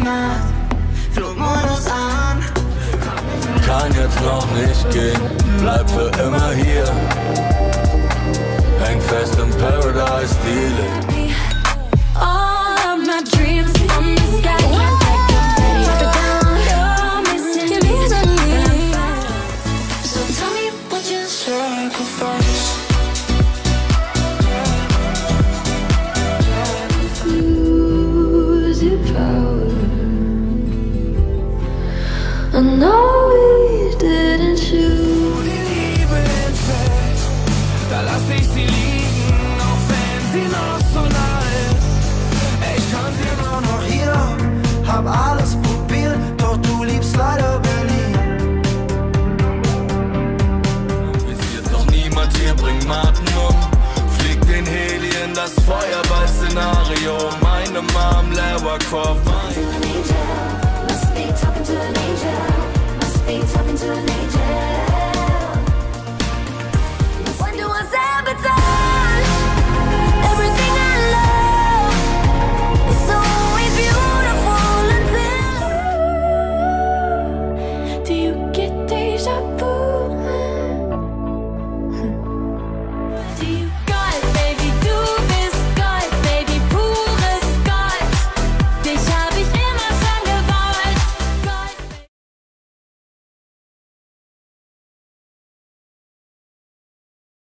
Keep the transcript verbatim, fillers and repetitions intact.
Nacht, Flugmodus an. Kann jetzt noch nicht gehen, bleib für immer hier. Häng fest im Paradise, Dealing. All of my dreams from the sky came back up ready to down. You're missing me, but I'm fine. So tell me what you sacrifice. Lose your power. I know we didn't choose. Die Liebe entfällt, da lass ich sie liegen, auch wenn sie noch so nah ist. Ich kann sie nur noch hier, hab alles probiert, doch du liebst leider Berlin. Visiert doch niemand hier, bringt Martin um. Fliegt den Heli in das Feuerball-Szenario. Meine Mom, Leberkopf, mein